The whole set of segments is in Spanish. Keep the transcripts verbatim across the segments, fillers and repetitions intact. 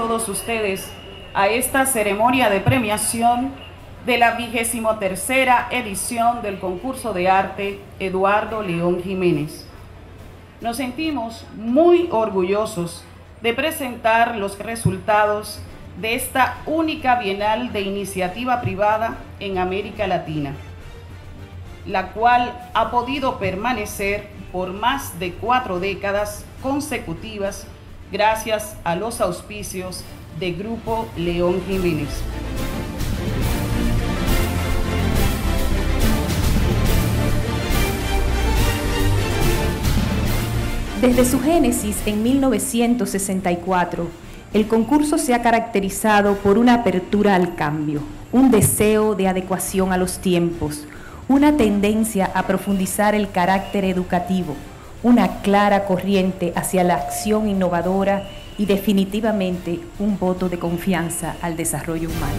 todos ustedes a esta ceremonia de premiación de la vigésimo tercera edición del concurso de arte Eduardo León Jiménez. Nos sentimos muy orgullosos de presentar los resultados de esta única bienal de iniciativa privada en América Latina, la cual ha podido permanecer por más de cuatro décadas consecutivas gracias a los auspicios de Grupo León Jiménez. Desde su génesis en mil novecientos sesenta y cuatro, el concurso se ha caracterizado por una apertura al cambio, un deseo de adecuación a los tiempos, una tendencia a profundizar el carácter educativo, una clara corriente hacia la acción innovadora y definitivamente un voto de confianza al desarrollo humano.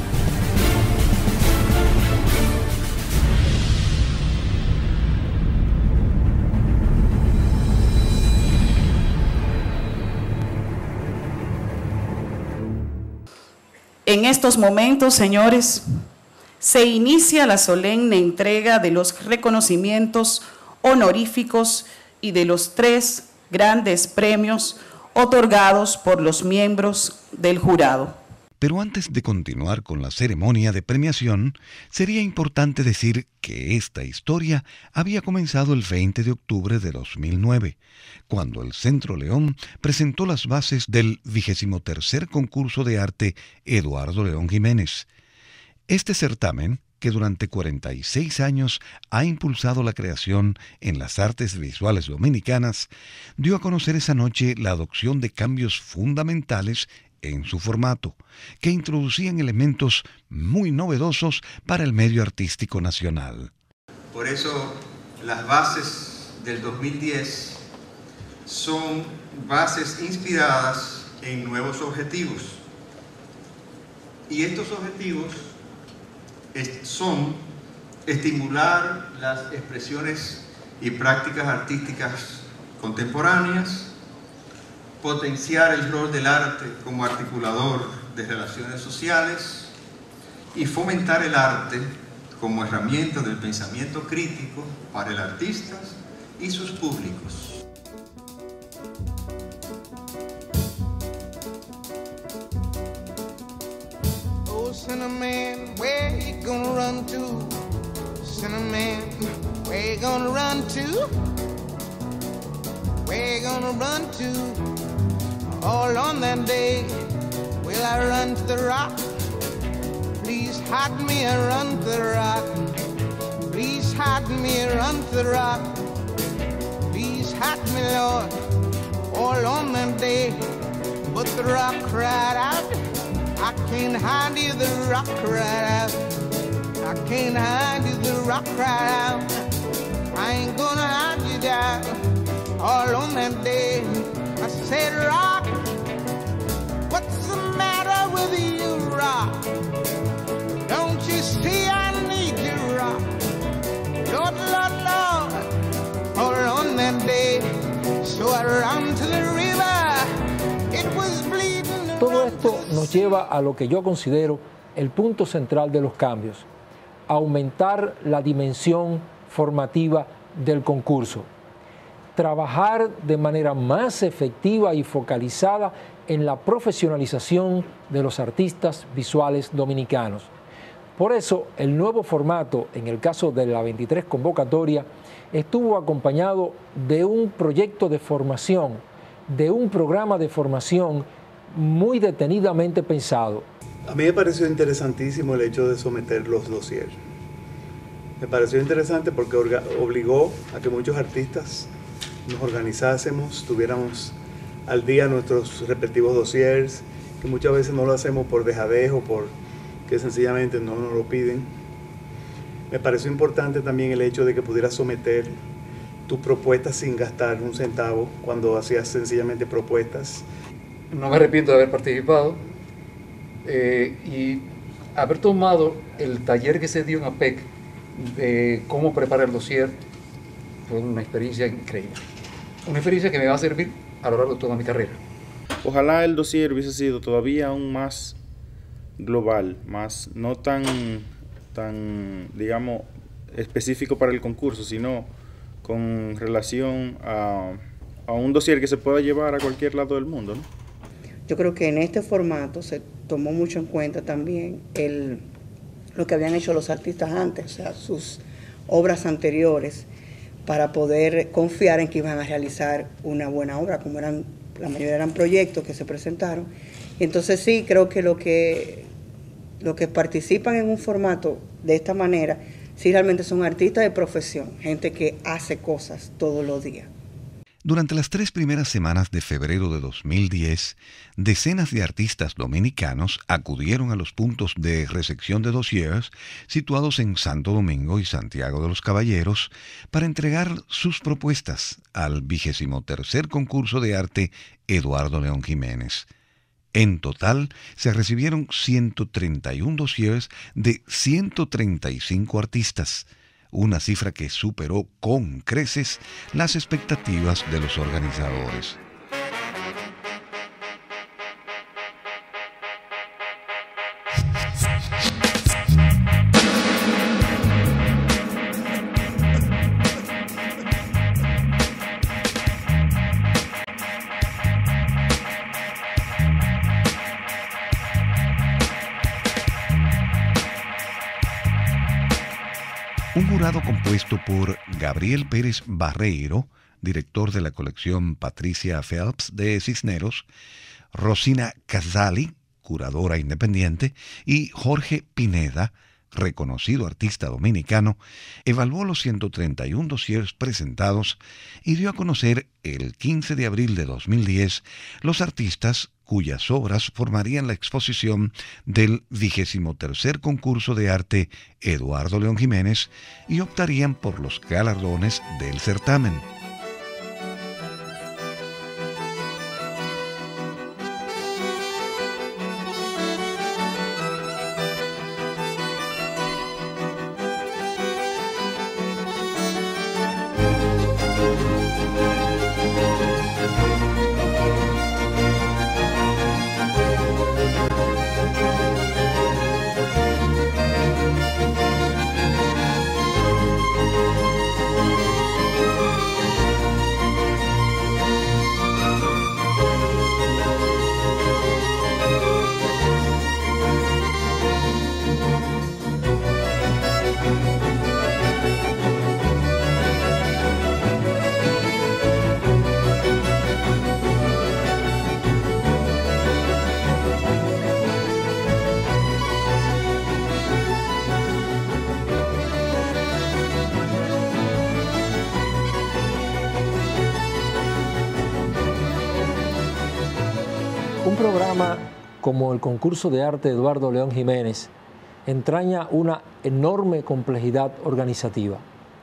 En estos momentos, señores, se inicia la solemne entrega de los reconocimientos honoríficos y de los tres grandes premios otorgados por los miembros del jurado. Pero antes de continuar con la ceremonia de premiación, sería importante decir que esta historia había comenzado el veinte de octubre de dos mil nueve, cuando el Centro León presentó las bases del vigésimo tercer concurso de arte Eduardo León Jiménez. Este certamen, que durante cuarenta y seis años ha impulsado la creación en las artes visuales dominicanas, dio a conocer esa noche la adopción de cambios fundamentales en su formato, que introducían elementos muy novedosos para el medio artístico nacional. Por eso las bases del dos mil diez son bases inspiradas en nuevos objetivos. Y estos objetivos son estimular las expresiones y prácticas artísticas contemporáneas, potenciar el rol del arte como articulador de relaciones sociales y fomentar el arte como herramienta del pensamiento crítico para el artista y sus públicos. Oh, Cinnamon, where you gonna run to? Cinnamon, where you gonna run to? Where you gonna run to? All on that day, will I run to the rock? Please hide me and run to the rock. Please hide me and run to the rock. Please hide me, Lord, all on that day. But the rock cried out, I can't hide you, the rock cried out. I can't hide you, the rock cried out. I ain't gonna hide you down, all on that day. I said, rock, what's the matter with you, rock? Don't you see I need you, rock? Lord, Lord, Lord, all on that day. So I ran to the river, it was bleeding. Todo esto nos lleva a lo que yo considero el punto central de los cambios: aumentar la dimensión formativa del concurso. Trabajar de manera más efectiva y focalizada en la profesionalización de los artistas visuales dominicanos. Por eso, el nuevo formato, en el caso de la veintitrés convocatoria, estuvo acompañado de un proyecto de formación, de un programa de formación muy detenidamente pensado. A mí me pareció interesantísimo el hecho de someter los dossiers. Me pareció interesante porque obligó a que muchos artistas nos organizásemos, tuviéramos al día nuestros respectivos dossiers, que muchas veces no lo hacemos por dejadez o por que sencillamente no nos lo piden. Me pareció importante también el hecho de que pudieras someter tus propuestas sin gastar un centavo cuando hacías sencillamente propuestas. No me arrepiento de haber participado eh, y haber tomado el taller que se dio en A P E C de cómo preparar el dossier. Fue una experiencia increíble, una experiencia que me va a servir a lo largo de toda mi carrera. Ojalá el dossier hubiese sido todavía aún más global, más no tan, tan, digamos, específico para el concurso, sino con relación a, a un dossier que se pueda llevar a cualquier lado del mundo, ¿no? Yo creo que en este formato se tomó mucho en cuenta también el, lo que habían hecho los artistas antes, o sea, sus obras anteriores, para poder confiar en que iban a realizar una buena obra, como eran, la mayoría eran proyectos que se presentaron. Y entonces sí, creo que lo que, lo que participan en un formato de esta manera, sí realmente son artistas de profesión, gente que hace cosas todos los días. Durante las tres primeras semanas de febrero de dos mil diez, decenas de artistas dominicanos acudieron a los puntos de recepción de dossiers situados en Santo Domingo y Santiago de los Caballeros para entregar sus propuestas al vigésimo tercer concurso de arte Eduardo León Jiménez. En total, se recibieron ciento treinta y uno dossiers de ciento treinta y cinco artistas, una cifra que superó con creces las expectativas de los organizadores. Un jurado compuesto por Gabriel Pérez Barreiro, director de la colección Patricia Phelps de Cisneros, Rosina Casali, curadora independiente, y Jorge Pineda, reconocido artista dominicano, evaluó los ciento treinta y uno dossiers presentados y dio a conocer el quince de abril de dos mil diez los artistas cuyas obras formarían la exposición del vigésimo tercer concurso de arte Eduardo León Jiménez y optarían por los galardones del certamen. Un programa como el concurso de arte Eduardo León Jiménez entraña una enorme complejidad organizativa.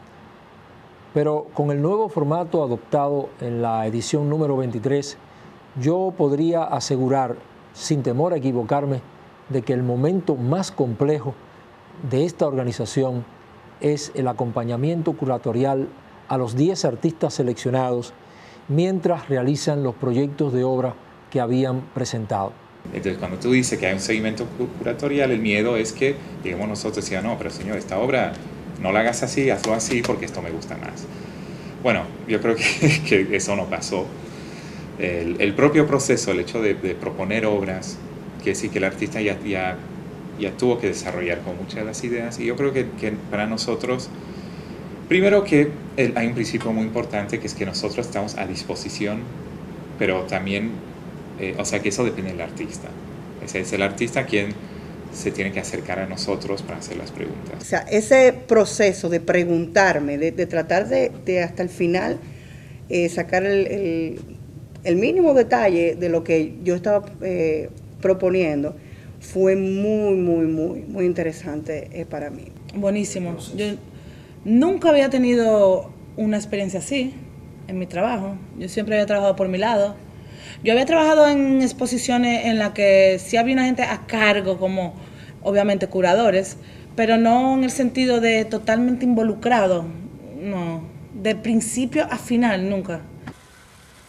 Pero con el nuevo formato adoptado en la edición número veintitrés, yo podría asegurar, sin temor a equivocarme, de que el momento más complejo de esta organización es el acompañamiento curatorial a los diez artistas seleccionados mientras realizan los proyectos de obra que habían presentado. Entonces, cuando tú dices que hay un seguimiento curatorial, el miedo es que, digamos, nosotros decíamos, no, pero señor, esta obra no la hagas así, hazlo así porque esto me gusta más. Bueno, yo creo que, que eso no pasó. El, el propio proceso, el hecho de, de proponer obras, que sí que el artista ya, ya, ya tuvo que desarrollar con muchas de las ideas, y yo creo que, que para nosotros, primero que el, hay un principio muy importante, que es que nosotros estamos a disposición, pero también Eh, o sea que eso depende del artista. Es, es el artista quien se tiene que acercar a nosotros para hacer las preguntas. O sea, ese proceso de preguntarme, de, de tratar de, de hasta el final eh, sacar el, el, el mínimo detalle de lo que yo estaba eh, proponiendo, fue muy, muy, muy, muy interesante eh, para mí. Buenísimo. Yo nunca había tenido una experiencia así en mi trabajo. Yo siempre había trabajado por mi lado. Yo había trabajado en exposiciones en las que sí había una gente a cargo, como obviamente curadores, pero no en el sentido de totalmente involucrado, no, de principio a final, nunca.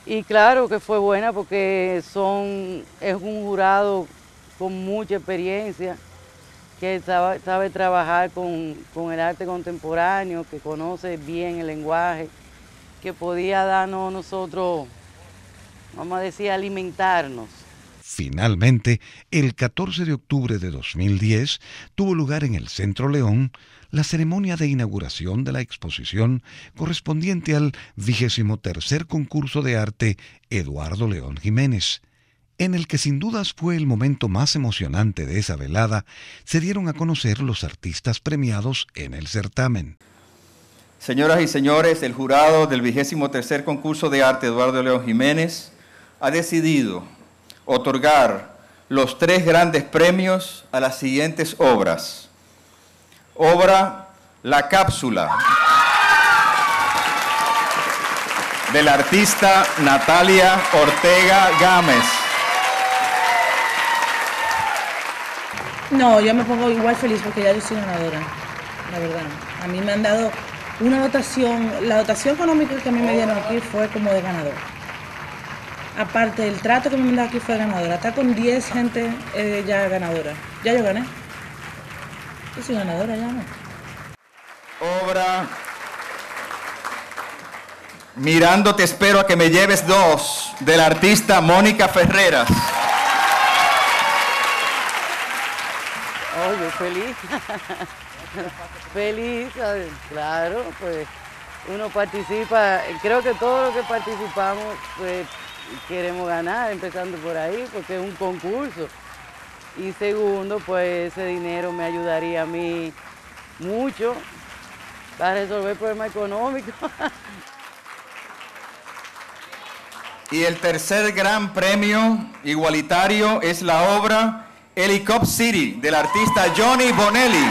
Y claro que fue buena porque son, es un jurado con mucha experiencia, que sabe, sabe trabajar con, con el arte contemporáneo, que conoce bien el lenguaje, que podía darnos nosotros, vamos a decir, alimentarnos. Finalmente, el catorce de octubre de dos mil diez, tuvo lugar en el Centro León la ceremonia de inauguración de la exposición correspondiente al vigésimo tercer concurso de arte Eduardo León Jiménez, en el que sin dudas fue el momento más emocionante de esa velada. Se dieron a conocer los artistas premiados en el certamen. Señoras y señores, el jurado del vigésimo tercer concurso de arte Eduardo León Jiménez ha decidido otorgar los tres grandes premios a las siguientes obras. Obra La Cápsula, de la artista Natalia Ortega Gámez. No, yo me pongo igual feliz porque ya yo soy ganadora, la verdad. A mí me han dado una dotación, la dotación económica que a mí me dieron aquí fue como de ganador. Aparte, el trato que me han dado aquí fue ganadora. Está con diez gente eh, ya ganadora. Ya yo gané. Yo soy ganadora ya, ¿no? Obra Mirando te espero a que me lleves dos, de la artista Mónica Ferreras. Oye, feliz. Feliz, claro, pues uno participa, creo que todos los que participamos pues queremos ganar, empezando por ahí, porque es un concurso. Y segundo, pues ese dinero me ayudaría a mí mucho para resolver problemas económicos. Y el tercer gran premio igualitario es la obra Helicop City, del artista Johnny Bonelli.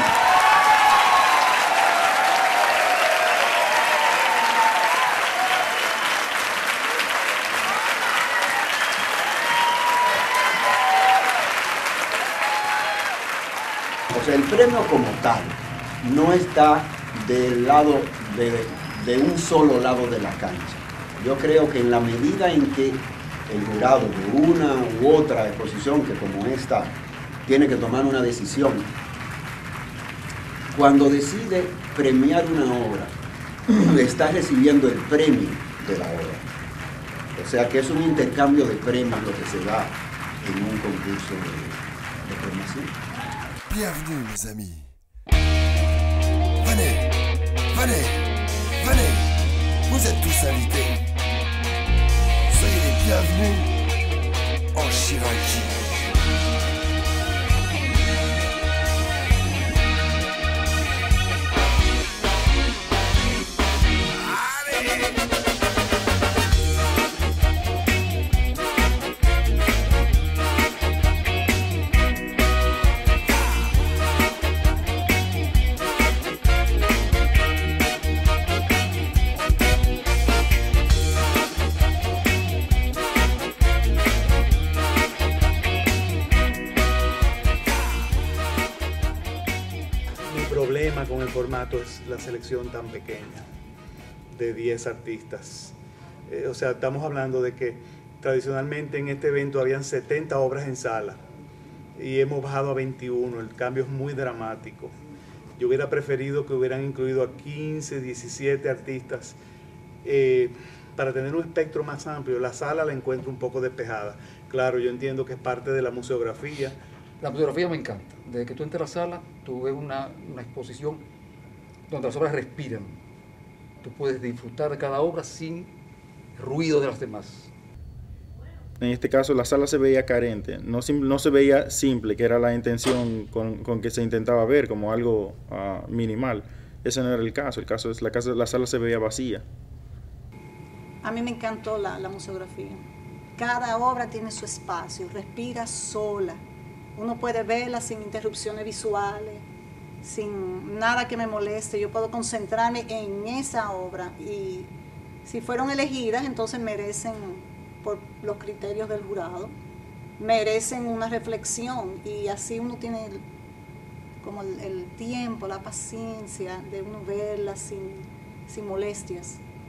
O sea, el premio como tal no está del lado de, de un solo lado de la cancha. Yo creo que en la medida en que el jurado de una u otra exposición, que como esta, tiene que tomar una decisión, cuando decide premiar una obra, está recibiendo el premio de la obra. O sea que es un intercambio de premios lo que se da en un concurso de, de premiación. Bienvenue, mes amis. Venez, venez, venez. Vous êtes tous invités. Soyez les bienvenus en Chiraki. Con el formato es la selección tan pequeña de diez artistas. Eh, o sea, estamos hablando de que tradicionalmente en este evento habían setenta obras en sala y hemos bajado a veintiuno. El cambio es muy dramático. Yo hubiera preferido que hubieran incluido a quince, diecisiete artistas eh, para tener un espectro más amplio. La sala la encuentro un poco despejada. Claro, yo entiendo que es parte de la museografía. La museografía me encanta. Desde que tú entras a la sala, tú ves una, una exposición donde las obras respiran. Tú puedes disfrutar de cada obra sin ruido de las demás. En este caso la sala se veía carente, no, no se veía simple, que era la intención con, con que se intentaba ver como algo uh, minimal. Ese no era el caso, el caso es la, casa, la sala se veía vacía. A mí me encantó la, la museografía. Cada obra tiene su espacio, respira sola. Uno puede verla sin interrupciones visuales, sin nada que me moleste. Yo puedo concentrarme en esa obra y si fueron elegidas, entonces merecen, por los criterios del jurado, merecen una reflexión y así uno tiene el, como el, el tiempo, la paciencia de uno verla sin, sin molestias.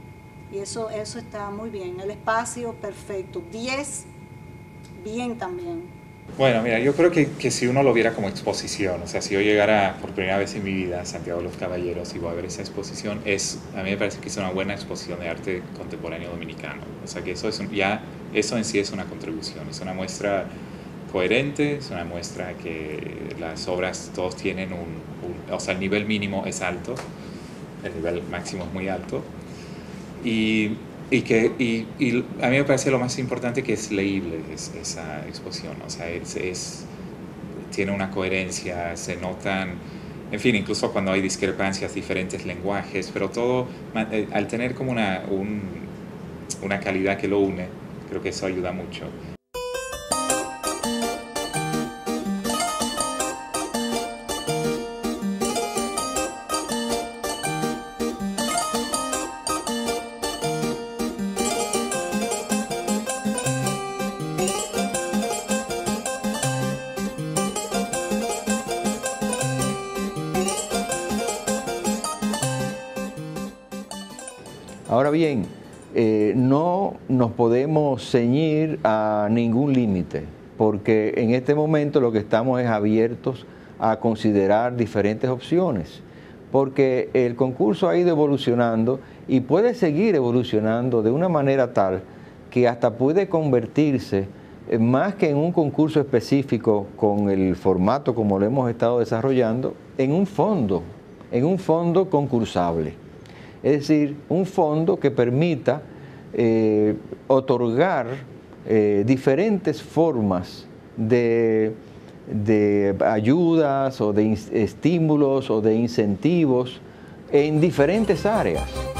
Y eso, eso está muy bien. El espacio, perfecto. diez, bien también. Bueno, mira, yo creo que, que si uno lo viera como exposición, o sea, si yo llegara por primera vez en mi vida a Santiago de los Caballeros y voy a ver esa exposición, es, a mí me parece que es una buena exposición de arte contemporáneo dominicano. O sea, que eso, es un, ya, eso en sí es una contribución, es una muestra coherente, es una muestra que las obras todos tienen un, un o sea, el nivel mínimo es alto, el nivel máximo es muy alto, y... Y, que, y, y a mí me parece lo más importante que es leíble es, esa exposición, o sea, es, es, tiene una coherencia, se notan, en fin, incluso cuando hay discrepancias, diferentes lenguajes, pero todo, al tener como una, un, una calidad que lo une, creo que eso ayuda mucho. Ahora bien, eh, no nos podemos ceñir a ningún límite, porque en este momento lo que estamos es abiertos a considerar diferentes opciones, porque el concurso ha ido evolucionando y puede seguir evolucionando de una manera tal que hasta puede convertirse, eh, más que en un concurso específico con el formato como lo hemos estado desarrollando, en un fondo, en un fondo concursable. Es decir, un fondo que permita eh, otorgar eh, diferentes formas de, de ayudas o de estímulos o de incentivos en diferentes áreas.